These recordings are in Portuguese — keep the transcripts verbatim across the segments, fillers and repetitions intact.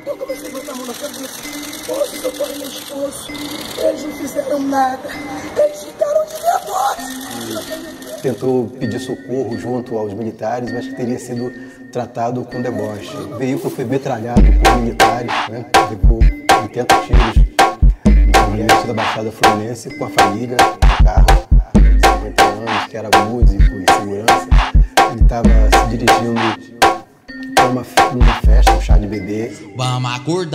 Eu comecei a botar a mão na cabeça. Hoje eu tô no esforço. Eles não fizeram nada. Eles ficaram de nervosos. Tentou pedir socorro junto aos militares, mas que teria sido tratado com deboche. O veículo foi metralhado por militares, né? Levou oitenta tiros no limite da Baixada Fluminense com a família no carro, cinquenta anos, que era músico e segurança. Ele estava se dirigindo para uma, uma festa, um chá de bebê. Vamos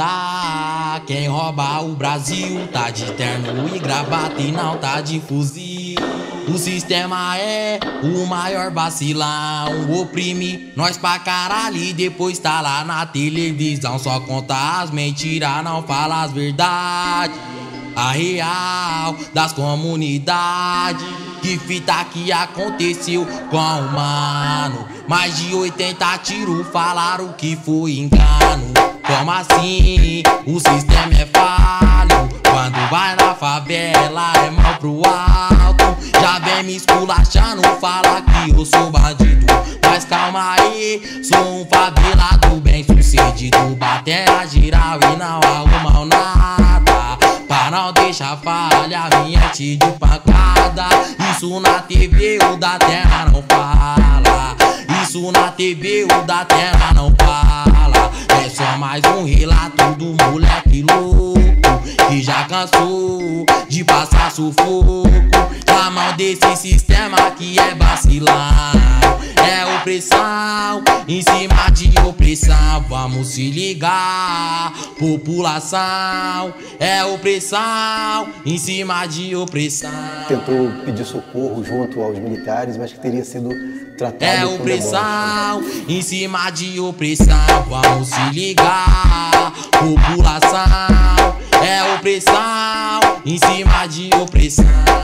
acordar, quem rouba o Brasil tá de terno e gravata e não tá de fuzil. O sistema é o maior vacilão, oprime nós pra caralho e depois tá lá na televisão. Só conta as mentiras, não fala as verdades. A real das comunidades. Que fita que aconteceu com o mano? Mais de oitenta tiros falaram que foi engano. Como assim? O sistema é falho. Quando vai na favela é mão pro alto. Já vem me esculachando, fala que eu sou bandido. Mas calma aí, sou um favelado bem sucedido. Bater a geral e não arrumam nada. Pra não deixar falha, minha de pancada. Isso na T V o da terra não fala. Isso na T V o da terra não fala. É só mais um relato do moleque louco que já cansou de passar sufoco na mão desse sistema que é vacilão. É opressão em cima de opressão. Vamos se ligar, população. É opressão em cima de opressão. Tentou pedir socorro junto aos militares, mas que teria sido tratado É com opressão deboche. em cima de opressão. Vamos se ligar, população. É opressão em cima de opressão.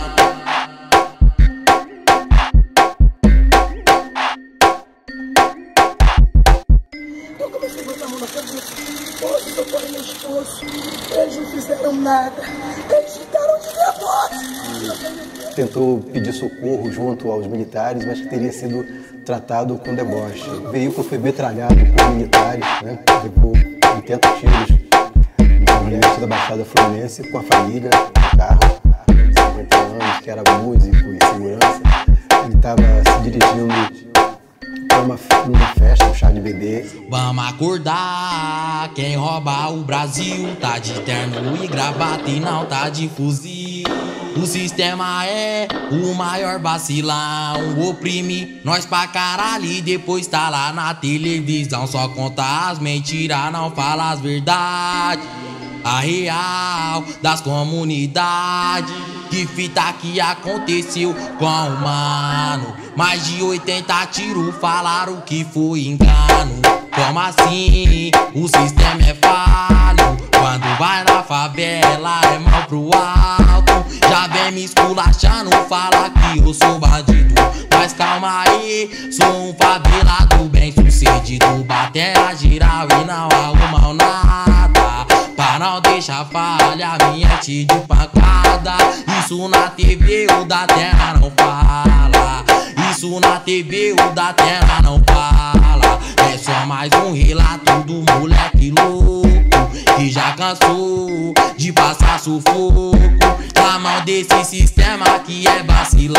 Eu comecei a botar a mão na cabeça. Hoje eu tô no esforço. Eles não fizeram nada. Eles ficaram de nervosos. Tentou pedir socorro junto aos militares, mas que teria sido tratado com deboche. O veículo foi metralhado por militares, né? Levou oitenta tiros no limite da Baixada Fluminense com a família no carro, cinquenta anos, que era músico e segurança. Ele estava se dirigindo para uma, uma festa, um chá de bebê. Vamos acordar, quem rouba o Brasil tá de terno e gravata e não tá de fuzil. O sistema é o maior vacilão, oprime nós pra caralho e depois tá lá na televisão. Só conta as mentiras, não fala as verdades. A real das comunidades. Que fita que aconteceu com o mano? Mais de oitenta tiros falaram que foi engano. Como assim? O sistema é falho. Quando vai na favela é mão pro alto. Já vem me esculachando, fala que eu sou bandido. Mas calma aí, sou um favelado bem sucedido. Bater a geral e não arrumam nada. Pra não deixar falha, minha de pancada. Isso na T V o da terra não fala. Isso na T V o da terra não fala. É só mais um relato do moleque louco que já cansou de passar sufoco na mão desse sistema que é vacilão.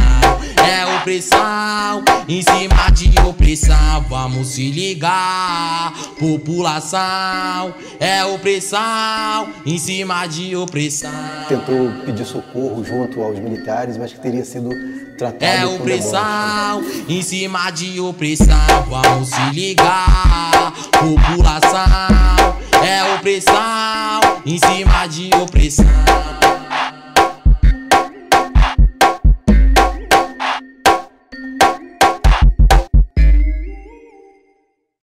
É opressão em cima de opressão. Vamos se ligar, população. É opressão em cima de opressão. Tentou pedir socorro junto aos militares, mas que teria sido tratado É com opressão deboche. em cima de opressão. Vamos se ligar, população. É opressão em cima de opressão.